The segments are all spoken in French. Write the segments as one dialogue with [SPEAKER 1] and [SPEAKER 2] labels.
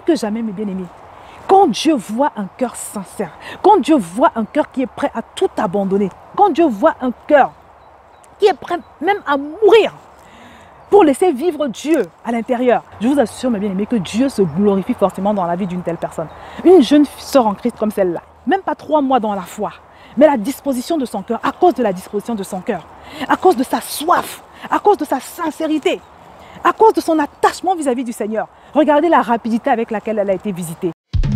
[SPEAKER 1] que jamais, mes bien-aimés, quand Dieu voit un cœur sincère, quand Dieu voit un cœur qui est prêt à tout abandonner, quand Dieu voit un cœur qui est prêt même à mourir pour laisser vivre Dieu à l'intérieur, je vous assure, mes bien-aimés, que Dieu se glorifie forcément dans la vie d'une telle personne. Une jeune sœur en Christ comme celle-là, même pas 3 mois dans la foi, mais la disposition de son cœur, à cause de la disposition de son cœur, à cause de sa soif, à cause de sa sincérité, à cause de son attachement vis-à-vis du Seigneur. Regardez la rapidité avec laquelle elle a été visitée.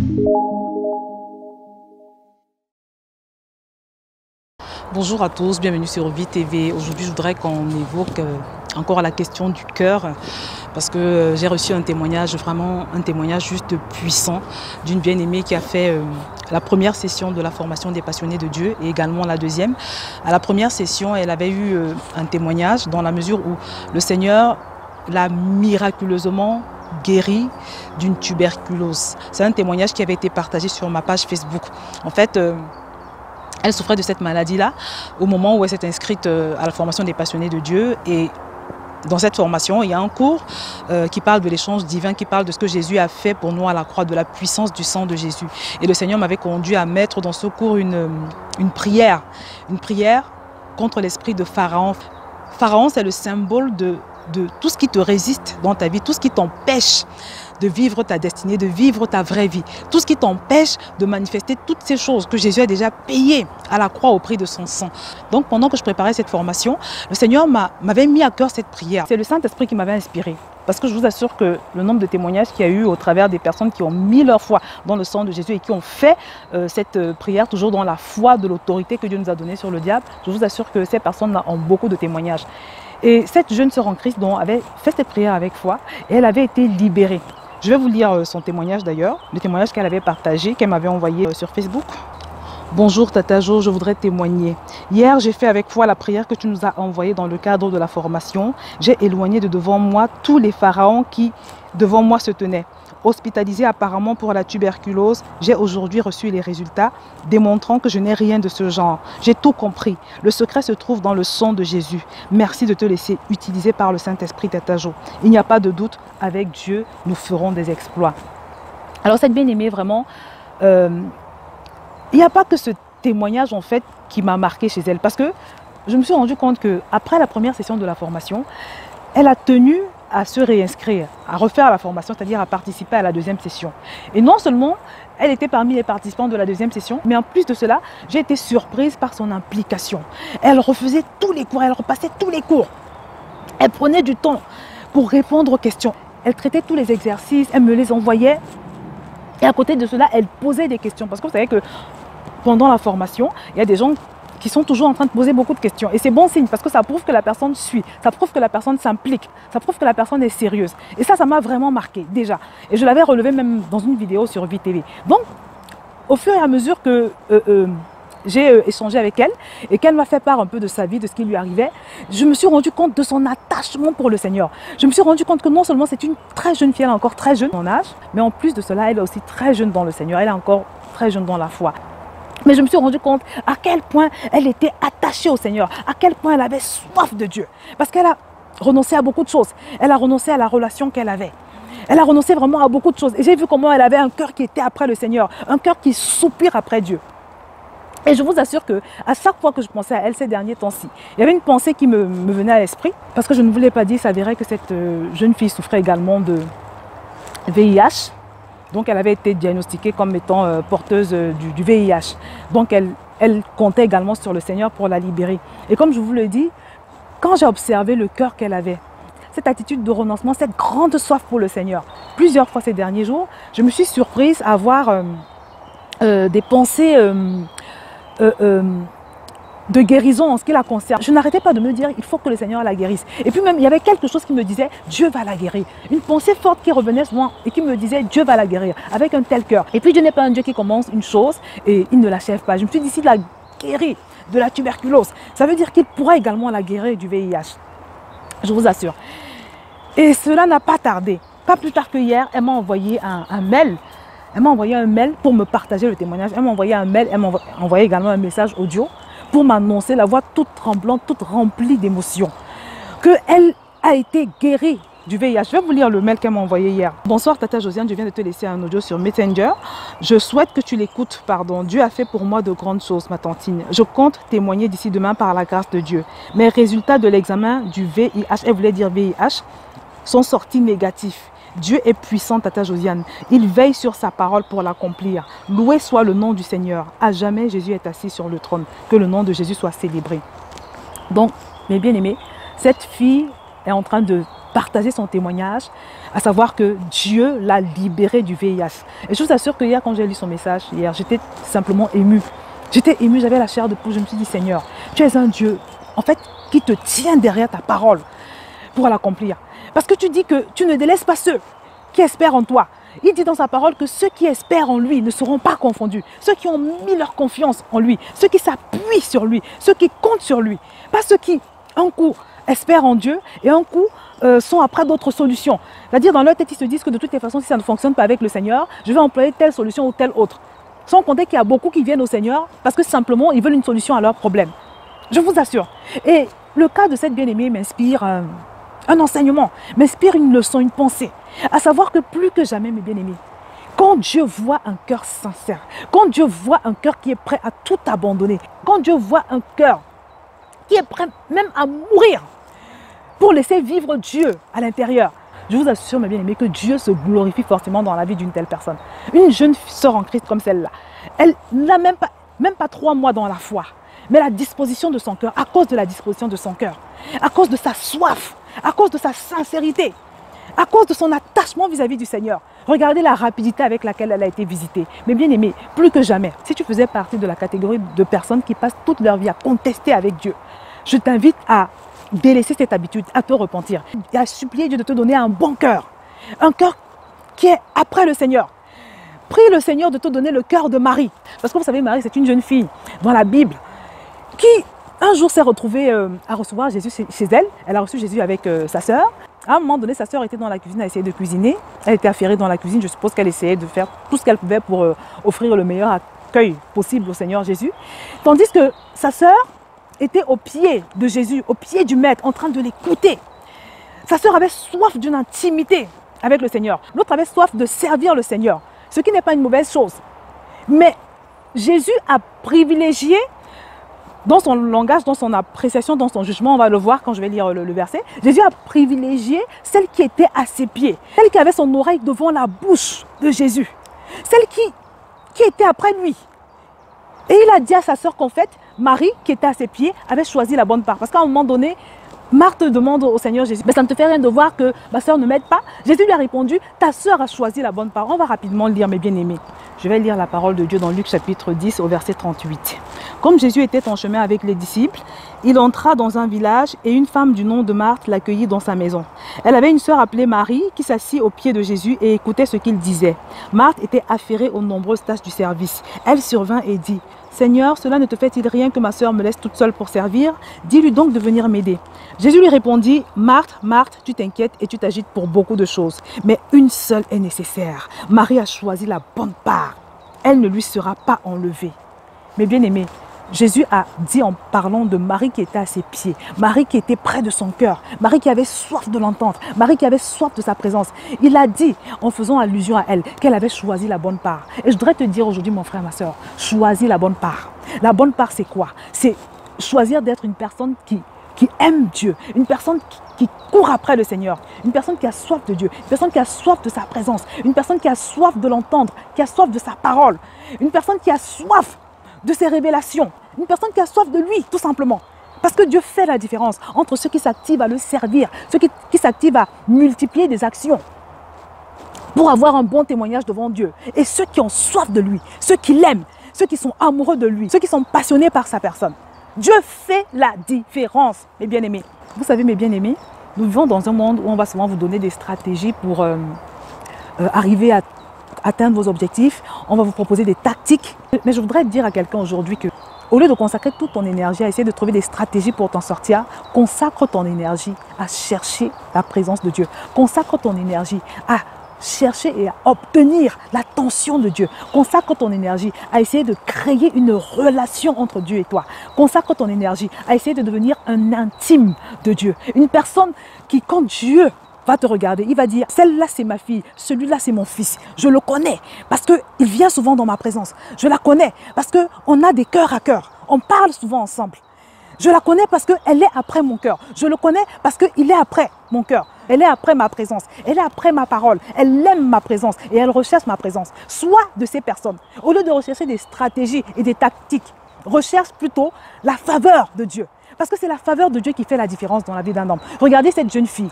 [SPEAKER 2] Bonjour à tous, bienvenue sur Vie TV. Aujourd'hui, je voudrais qu'on évoque encore la question du cœur, parce que j'ai reçu un témoignage, vraiment un témoignage juste puissant d'une bien-aimée qui a fait la première session de la formation des passionnés de Dieu et également la deuxième. À la première session, elle avait eu un témoignage dans la mesure où le Seigneur l'a miraculeusement guérie d'une tuberculose. C'est un témoignage qui avait été partagé sur ma page Facebook. En fait, elle souffrait de cette maladie-là au moment où elle s'est inscrite à la formation des passionnés de Dieu. Et dans cette formation, il y a un cours qui parle de l'échange divin, qui parle de ce que Jésus a fait pour nous à la croix, de la puissance du sang de Jésus. Et le Seigneur m'avait conduit à mettre dans ce cours une prière contre l'esprit de Pharaon. Pharaon, c'est le symbole de tout ce qui te résiste dans ta vie, tout ce qui t'empêche de vivre ta destinée, de vivre ta vraie vie. Tout ce qui t'empêche de manifester toutes ces choses que Jésus a déjà payées à la croix au prix de son sang. Donc pendant que je préparais cette formation, le Seigneur m'avait mis à cœur cette prière. C'est le Saint-Esprit qui m'avait inspiré. Parce que je vous assure que le nombre de témoignages qu'il y a eu au travers des personnes qui ont mis leur foi dans le sang de Jésus et qui ont fait cette prière toujours dans la foi de l'autorité que Dieu nous a donnée sur le diable, je vous assure que ces personnes ont beaucoup de témoignages. Et cette jeune sœur en Christ avait fait cette prière avec foi et elle avait été libérée. Je vais vous lire son témoignage d'ailleurs, le témoignage qu'elle avait partagé, qu'elle m'avait envoyé sur Facebook. Bonjour Tata Jo, je voudrais témoigner. Hier, j'ai fait avec foi la prière que tu nous as envoyée dans le cadre de la formation. J'ai éloigné de devant moi tous les pharaons qui devant moi se tenaient. Hospitalisé apparemment pour la tuberculose, j'ai aujourd'hui reçu les résultats démontrant que je n'ai rien de ce genre. J'ai tout compris. Le secret se trouve dans le sang de Jésus. Merci de te laisser utiliser par le Saint-Esprit, Tata Jo. Il n'y a pas de doute, avec Dieu, nous ferons des exploits. Alors cette bien-aimée, vraiment, il n'y a pas que ce témoignage en fait qui m'a marqué chez elle. Parce que je me suis rendu compte qu'après la première session de la formation, elle a tenu à se réinscrire, à refaire la formation, c'est-à-dire à participer à la deuxième session. Et non seulement elle était parmi les participants de la deuxième session, mais en plus de cela, j'ai été surprise par son implication. Elle refaisait tous les cours, elle repassait tous les cours. Elle prenait du temps pour répondre aux questions. Elle traitait tous les exercices, elle me les envoyait. Et à côté de cela, elle posait des questions. Parce que vous savez que pendant la formation, il y a des gens qui sont toujours en train de poser beaucoup de questions. Et c'est bon signe parce que ça prouve que la personne suit, ça prouve que la personne s'implique, ça prouve que la personne est sérieuse. Et ça m'a vraiment marqué déjà. Et je l'avais relevé même dans une vidéo sur Vie TV. Donc, au fur et à mesure que j'ai échangé avec elle et qu'elle m'a fait part un peu de sa vie, de ce qui lui arrivait, je me suis rendu compte de son attachement pour le Seigneur. Je me suis rendu compte que non seulement c'est une très jeune fille, elle est encore très jeune en âge, mais en plus de cela, elle est aussi très jeune dans le Seigneur, elle est encore très jeune dans la foi. Mais je me suis rendu compte à quel point elle était attachée au Seigneur, à quel point elle avait soif de Dieu. Parce qu'elle a renoncé à beaucoup de choses. Elle a renoncé à la relation qu'elle avait. Elle a renoncé vraiment à beaucoup de choses. Et j'ai vu comment elle avait un cœur qui était après le Seigneur, un cœur qui soupire après Dieu. Et je vous assure qu'à chaque fois que je pensais à elle ces derniers temps-ci, il y avait une pensée qui me venait à l'esprit. Parce que je ne voulais pas dire, ça s'avérait que cette jeune fille souffrait également de VIH. Donc elle avait été diagnostiquée comme étant porteuse du VIH. Donc elle comptait également sur le Seigneur pour la libérer. Et comme je vous le dis, quand j'ai observé le cœur qu'elle avait, cette attitude de renoncement, cette grande soif pour le Seigneur, plusieurs fois ces derniers jours, je me suis surprise à avoir des pensées de guérison en ce qui la concerne. Je n'arrêtais pas de me dire, il faut que le Seigneur la guérisse. Et puis même, il y avait quelque chose qui me disait, Dieu va la guérir. Une pensée forte qui revenait souvent et qui me disait, Dieu va la guérir, avec un tel cœur. Et puis Dieu n'est pas un Dieu qui commence une chose et il ne l'achève pas. Je me suis dit, s'il la guérit de la tuberculose, ça veut dire qu'il pourra également la guérir du VIH. Je vous assure. Et cela n'a pas tardé. Pas plus tard que hier, elle m'a envoyé un mail. Elle m'a envoyé un mail pour me partager le témoignage. Elle m'a envoyé un mail, elle m'a envoyé également un message audio pour m'annoncer, la voix toute tremblante, toute remplie d'émotions, qu'elle a été guérie
[SPEAKER 1] du VIH. Je vais vous lire le mail qu'elle m'a envoyé hier. Bonsoir Tata Josiane, je viens de te laisser un audio sur Messenger. Je souhaite que tu l'écoutes, pardon. Dieu a fait pour moi de grandes choses, ma tantine. Je compte témoigner d'ici demain par la grâce de Dieu. Mes résultats de l'examen du VIH, elle voulait dire VIH, sont sortis négatifs. Dieu est puissant, Tata Josiane. Il veille sur sa parole pour l'accomplir. Loué soit le nom du Seigneur. À jamais, Jésus est assis sur le trône. Que le nom de Jésus soit célébré. Donc, mes bien-aimés, cette fille est en train de partager son témoignage, à savoir que Dieu l'a libérée du VIH. Et je vous assure que hier, quand j'ai lu son message, hier, j'étais simplement émue. J'étais émue, j'avais la chair de poule. Je me suis dit, Seigneur, tu es un Dieu, en fait, qui te tient derrière ta parole pour l'accomplir. Parce que tu dis que tu ne délaisses pas ceux qui espèrent en toi. Il dit dans sa parole que ceux qui espèrent en lui ne seront pas confondus. Ceux qui ont mis leur confiance en lui, ceux qui s'appuient sur lui, ceux qui comptent sur lui. Pas ceux qui, un coup, espèrent en Dieu et un coup, sont après d'autres solutions. C'est-à-dire dans leur tête, ils se disent que de toutes les façons, si ça ne fonctionne pas avec le Seigneur, je vais employer telle solution ou telle autre. Sans compter qu'il y a beaucoup qui viennent au Seigneur parce que simplement, ils veulent une solution à leurs problèmes. Je vous assure. Et le cas de cette bien-aimée m'inspire un enseignement, m'inspire une leçon, une pensée. À savoir que plus que jamais, mes bien-aimés, quand Dieu voit un cœur sincère, quand Dieu voit un cœur qui est prêt à tout abandonner, quand Dieu voit un cœur qui est prêt même à mourir pour laisser vivre Dieu à l'intérieur, je vous assure, mes bien-aimés, que Dieu se glorifie forcément dans la vie d'une telle personne. Une jeune sœur en Christ comme celle-là, elle n'a même pas 3 mois dans la foi, mais la disposition de son cœur, à cause de la disposition de son cœur, à cause de sa soif, à cause de sa sincérité, à cause de son attachement vis-à-vis du Seigneur. Regardez la rapidité avec laquelle elle a été visitée. Mais bien aimé, plus que jamais, si tu faisais partie de la catégorie de personnes qui passent toute leur vie à contester avec Dieu, je t'invite à délaisser cette habitude, à te repentir, et à supplier Dieu de te donner un bon cœur. Un cœur qui est après le Seigneur. Prie le Seigneur de te donner le cœur de Marie. Parce que vous savez, Marie, c'est une jeune fille dans la Bible qui un jour s'est retrouvée à recevoir Jésus chez elle. Elle a reçu Jésus avec sa sœur. À un moment donné, sa sœur était dans la cuisine, elle essayait de cuisiner. Elle était affairée dans la cuisine. Je suppose qu'elle essayait de faire tout ce qu'elle pouvait pour offrir le meilleur accueil possible au Seigneur Jésus. Tandis que sa sœur était au pied de Jésus, au pied du Maître, en train de l'écouter. Sa sœur avait soif d'une intimité avec le Seigneur. L'autre avait soif de servir le Seigneur, ce qui n'est pas une mauvaise chose. Mais Jésus a privilégié, dans son langage, dans son appréciation, dans son jugement, on va le voir quand je vais lire le verset, Jésus a privilégié celle qui était à ses pieds, celle qui avait son oreille devant la bouche de Jésus, celle qui était après lui. Et il a dit à sa sœur qu'en fait, Marie, qui était à ses pieds, avait choisi la bonne part. Parce qu'à un moment donné, Marthe demande au Seigneur Jésus, mais ça ne te fait rien de voir que ma sœur ne m'aide pas? Jésus lui a répondu, ta sœur a choisi la bonne part. On va rapidement lire, mes bien-aimés. Je vais lire la parole de Dieu dans Luc chapitre 10 au verset 38. Comme Jésus était en chemin avec les disciples, il entra dans un village et une femme du nom de Marthe l'accueillit dans sa maison. Elle avait une sœur appelée Marie qui s'assit aux pieds de Jésus et écoutait ce qu'il disait. Marthe était affairée aux nombreuses tâches du service. Elle survint et dit, Seigneur, cela ne te fait-il rien que ma sœur me laisse toute seule pour servir? Dis-lui donc de venir m'aider. Jésus lui répondit, Marthe, Marthe, tu t'inquiètes et tu t'agites pour beaucoup de choses, mais une seule est nécessaire. Marie a choisi la bonne part. Elle ne lui sera pas enlevée. Mais bien aimé, Jésus a dit en parlant de Marie qui était à ses pieds, Marie qui était près de son cœur, Marie qui avait soif de l'entendre, Marie qui avait soif de sa présence. Il a dit, en faisant allusion à elle, qu'elle avait choisi la bonne part. Et je voudrais te dire aujourd'hui, mon frère, ma soeur, choisis la bonne part. La bonne part, c'est quoi? C'est choisir d'être une personne qui aime Dieu, une personne qui court après le Seigneur, une personne qui a soif de Dieu, une personne qui a soif de sa présence, une personne qui a soif de l'entendre, qui a soif de sa parole, une personne qui a soif de ses révélations, une personne qui a soif de lui, tout simplement. Parce que Dieu fait la différence entre ceux qui s'activent à le servir, ceux qui s'activent à multiplier des actions pour avoir un bon témoignage devant Dieu, et ceux qui ont soif de lui, ceux qui l'aiment, ceux qui sont amoureux de lui, ceux qui sont passionnés par sa personne. Dieu fait la différence, mes bien-aimés. Vous savez, mes bien-aimés, nous vivons dans un monde où on va souvent vous donner des stratégies pour arriver à atteindre vos objectifs. On va vous proposer des tactiques. Mais je voudrais dire à quelqu'un aujourd'hui que, au lieu de consacrer toute ton énergie à essayer de trouver des stratégies pour t'en sortir, consacre ton énergie à chercher la présence de Dieu. Consacre ton énergie à chercher et à obtenir l'attention de Dieu. Consacre ton énergie à essayer de créer une relation entre Dieu et toi. Consacre ton énergie à essayer de devenir un intime de Dieu. Une personne qui, quand Dieu va te regarder, il va dire, celle-là c'est ma fille, celui-là c'est mon fils. Je le connais parce qu'il vient souvent dans ma présence. Je la connais parce qu'on a des cœurs à cœur. On parle souvent ensemble. Je la connais parce qu'elle est après mon cœur. Je le connais parce qu'il est après mon cœur. Elle est après ma présence. Elle est après ma parole. Elle aime ma présence et elle recherche ma présence. Sois de ces personnes. Au lieu de rechercher des stratégies et des tactiques, recherche plutôt la faveur de Dieu. Parce que c'est la faveur de Dieu qui fait la différence dans la vie d'un homme. Regardez cette jeune fille.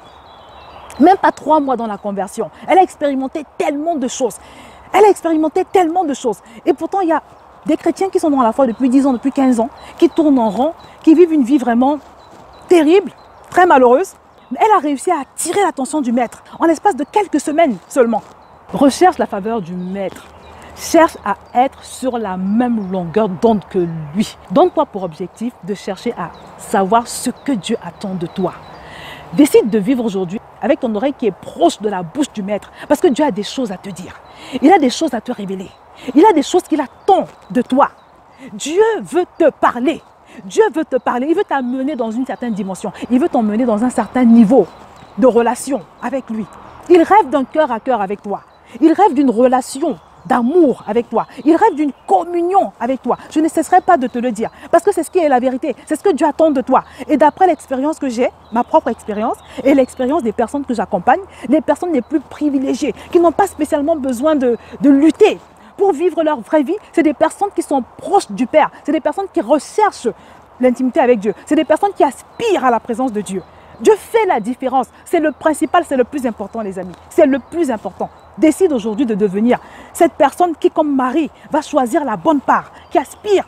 [SPEAKER 1] Même pas 3 mois dans la conversion. Elle a expérimenté tellement de choses. Elle a expérimenté tellement de choses. Et pourtant, il y a des chrétiens qui sont dans la foi depuis 10 ans, depuis 15 ans, qui tournent en rond, qui vivent une vie vraiment terrible, très malheureuse. Elle a réussi à attirer l'attention du maître en l'espace de quelques semaines seulement. Recherche la faveur du maître. Cherche à être sur la même longueur d'onde que lui. Donne-toi pour objectif de chercher à savoir ce que Dieu attend de toi. Décide de vivre aujourd'hui avec ton oreille qui est proche de la bouche du maître. Parce que Dieu a des choses à te dire. Il a des choses à te révéler. Il a des choses qu'il attend de toi. Dieu veut te parler. Dieu veut te parler. Il veut t'amener dans une certaine dimension. Il veut t'emmener dans un certain niveau de relation avec lui. Il rêve d'un cœur à cœur avec toi. Il rêve d'une relation d'amour avec toi. Il rêve d'une communion avec toi. Je ne cesserai pas de te le dire parce que c'est ce qui est la vérité. C'est ce que Dieu attend de toi. Et d'après l'expérience que j'ai, ma propre expérience et l'expérience des personnes que j'accompagne, les personnes les plus privilégiées, qui n'ont pas spécialement besoin de lutter pour vivre leur vraie vie, c'est des personnes qui sont proches du Père. C'est des personnes qui recherchent l'intimité avec Dieu. C'est des personnes qui aspirent à la présence de Dieu. Dieu fait la différence. C'est le principal, c'est le plus important, les amis. C'est le plus important. Décide aujourd'hui de devenir cette personne qui, comme Marie, va choisir la bonne part, qui aspire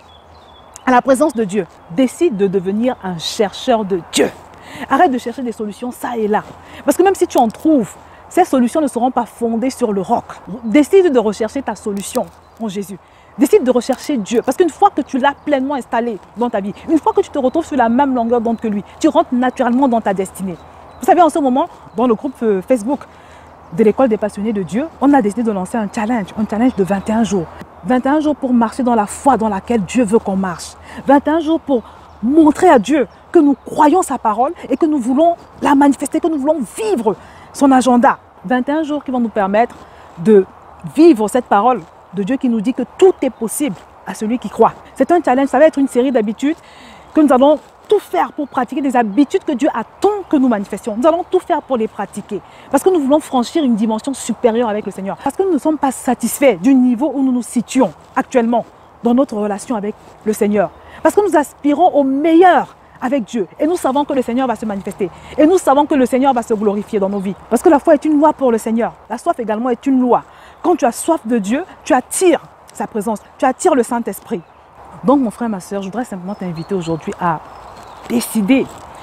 [SPEAKER 1] à la présence de Dieu. Décide de devenir un chercheur de Dieu. Arrête de chercher des solutions ça et là. Parce que même si tu en trouves, ces solutions ne seront pas fondées sur le roc. Décide de rechercher ta solution en Jésus. Décide de rechercher Dieu. Parce qu'une fois que tu l'as pleinement installé dans ta vie, une fois que tu te retrouves sur la même longueur d'onde que lui, tu rentres naturellement dans ta destinée. Vous savez, en ce moment, dans le groupe Facebook de l'école des passionnés de Dieu, on a décidé de lancer un challenge de 21 jours. 21 jours pour marcher dans la foi dans laquelle Dieu veut qu'on marche. 21 jours pour montrer à Dieu que nous croyons sa parole et que nous voulons la manifester, que nous voulons vivre son agenda. 21 jours qui vont nous permettre de vivre cette parole de Dieu qui nous dit que tout est possible à celui qui croit. C'est un challenge, ça va être une série d'habitudes que nous allons tout faire pour pratiquer, des habitudes que Dieu attend que nous manifestions. Nous allons tout faire pour les pratiquer. Parce que nous voulons franchir une dimension supérieure avec le Seigneur. Parce que nous ne sommes pas satisfaits du niveau où nous nous situons actuellement dans notre relation avec le Seigneur. Parce que nous aspirons au meilleur avec Dieu. Et nous savons que le Seigneur va se manifester. Et nous savons que le Seigneur va se glorifier dans nos vies. Parce que la foi est une loi pour le Seigneur. La soif également est une loi. Quand tu as soif de Dieu, tu attires sa présence. Tu attires le Saint-Esprit. Donc mon frère, ma soeur, je voudrais simplement t'inviter aujourd'hui à décider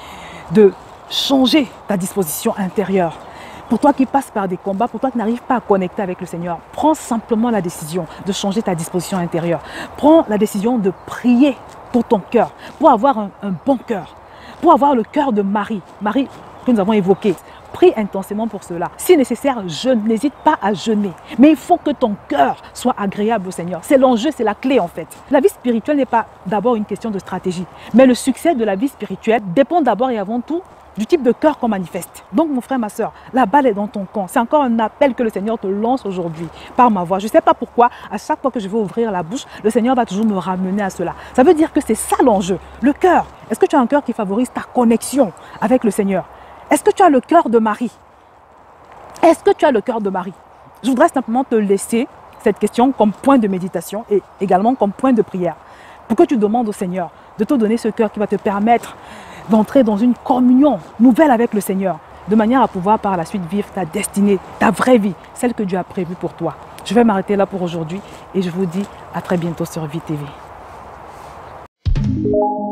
[SPEAKER 1] de changer ta disposition intérieure. Pour toi qui passes par des combats, pour toi qui n'arrives pas à connecter avec le Seigneur, prends simplement la décision de changer ta disposition intérieure. Prends la décision de prier pour ton cœur, pour avoir un bon cœur, pour avoir le cœur de Marie. Marie que nous avons évoqué. Prie intensément pour cela. Si nécessaire, jeûne, n'hésite pas à jeûner. Mais il faut que ton cœur soit agréable au Seigneur. C'est l'enjeu, c'est la clé en fait. La vie spirituelle n'est pas d'abord une question de stratégie. Mais le succès de la vie spirituelle dépend d'abord et avant tout du type de cœur qu'on manifeste. Donc mon frère, ma soeur, la balle est dans ton camp. C'est encore un appel que le Seigneur te lance aujourd'hui par ma voix. Je ne sais pas pourquoi, à chaque fois que je vais ouvrir la bouche, le Seigneur va toujours me ramener à cela. Ça veut dire que c'est ça l'enjeu, le cœur. Est-ce que tu as un cœur qui favorise ta connexion avec le Seigneur? Est-ce que tu as le cœur de Marie? Est-ce que tu as le cœur de Marie? Je voudrais simplement te laisser cette question comme point de méditation et également comme point de prière. Pour que tu demandes au Seigneur de te donner ce cœur qui va te permettre d'entrer dans une communion nouvelle avec le Seigneur, de manière à pouvoir par la suite vivre ta destinée, ta vraie vie, celle que Dieu a prévue pour toi. Je vais m'arrêter là pour aujourd'hui et je vous dis à très bientôt sur Vie TV.